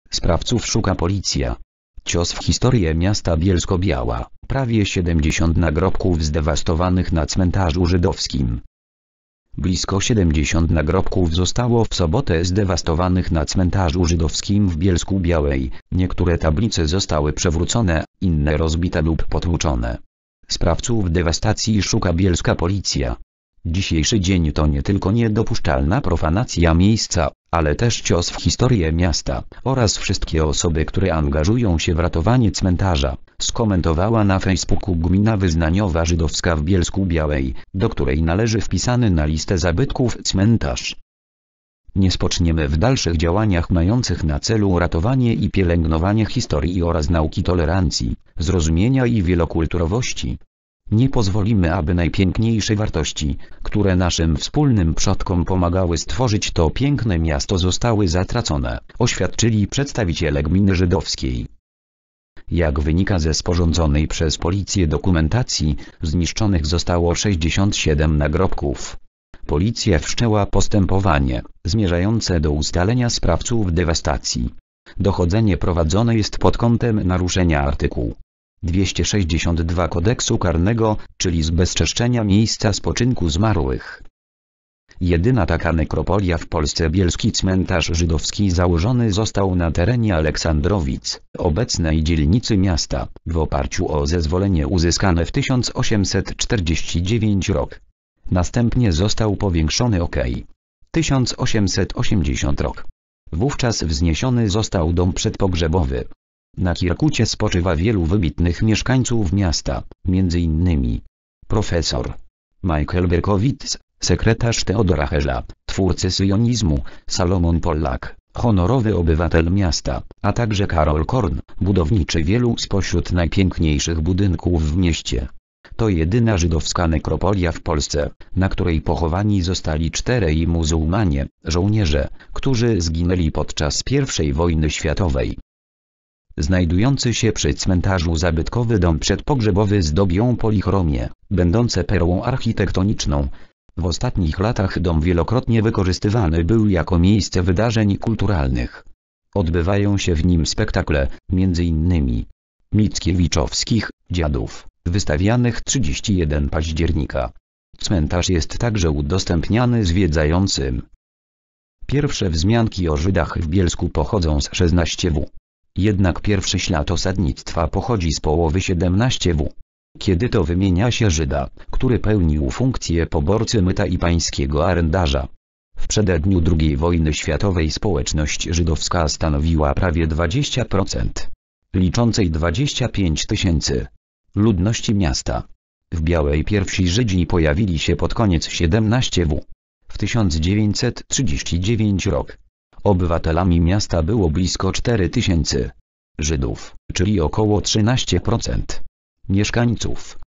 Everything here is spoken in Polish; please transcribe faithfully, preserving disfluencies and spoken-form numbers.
Sprawców szuka policja. Cios w historię miasta Bielsko-Biała. Prawie siedemdziesiąt nagrobków zdewastowanych na cmentarzu żydowskim. Blisko siedemdziesiąt nagrobków zostało w sobotę zdewastowanych na cmentarzu żydowskim w Bielsku-Białej. Niektóre tablice zostały przewrócone, inne rozbite lub potłuczone. Sprawców dewastacji szuka bielska policja. Dzisiejszy dzień to nie tylko niedopuszczalna profanacja miejsca, ale też cios w historię miasta oraz wszystkie osoby, które angażują się w ratowanie cmentarza, skomentowała na Facebooku Gmina Wyznaniowa Żydowska w Bielsku-Białej, do której należy wpisany na listę zabytków cmentarz. Nie spoczniemy w dalszych działaniach mających na celu ratowanie i pielęgnowanie historii oraz nauki tolerancji, zrozumienia i wielokulturowości. Nie pozwolimy, aby najpiękniejsze wartości, które naszym wspólnym przodkom pomagały stworzyć to piękne miasto, zostały zatracone, oświadczyli przedstawiciele gminy żydowskiej. Jak wynika ze sporządzonej przez policję dokumentacji, zniszczonych zostało sześćdziesiąt siedem nagrobków. Policja wszczęła postępowanie, zmierzające do ustalenia sprawców dewastacji. Dochodzenie prowadzone jest pod kątem naruszenia artykułu dwieście sześćdziesiąt dwa kodeksu karnego, czyli zbezczeszczenia miejsca spoczynku zmarłych. Jedyna taka nekropolia w Polsce. Bielski cmentarz żydowski założony został na terenie Aleksandrowic, obecnej dzielnicy miasta, w oparciu o zezwolenie uzyskane w tysiąc osiemset czterdziestym dziewiątym rok. Następnie został powiększony ok. tysiąc osiemset osiemdziesiąty rok. Wówczas wzniesiony został dom przedpogrzebowy. Na Kirkucie spoczywa wielu wybitnych mieszkańców miasta, między innymi profesor Michael Berkowitz, sekretarz Teodora Herzla, twórcy syjonizmu, Salomon Pollak, honorowy obywatel miasta, a także Karol Korn, budowniczy wielu spośród najpiękniejszych budynków w mieście. To jedyna żydowska nekropolia w Polsce, na której pochowani zostali czterej muzułmanie, żołnierze, którzy zginęli podczas pierwszej wojny światowej. Znajdujący się przy cmentarzu zabytkowy dom przedpogrzebowy zdobią polichromie, będące perłą architektoniczną. W ostatnich latach dom wielokrotnie wykorzystywany był jako miejsce wydarzeń kulturalnych. Odbywają się w nim spektakle, między innymi Mickiewiczowskich Dziadów, wystawianych trzydziestego pierwszego października. Cmentarz jest także udostępniany zwiedzającym. Pierwsze wzmianki o Żydach w Bielsku pochodzą z szesnastego wieku. Jednak pierwszy ślad osadnictwa pochodzi z połowy siedemnastego wieku. Kiedy to wymienia się Żyda, który pełnił funkcję poborcy myta i pańskiego arendarza. W przededniu drugiej wojny światowej społeczność żydowska stanowiła prawie dwadzieścia procent liczącej dwadzieścia pięć tysięcy ludności miasta. W Białej pierwsi Żydzi pojawili się pod koniec siedemnastego wieku. W tysiąc dziewięćset trzydziestym dziewiątym rok. Obywatelami miasta było blisko cztery tysiące Żydów, czyli około trzynaście procent mieszkańców.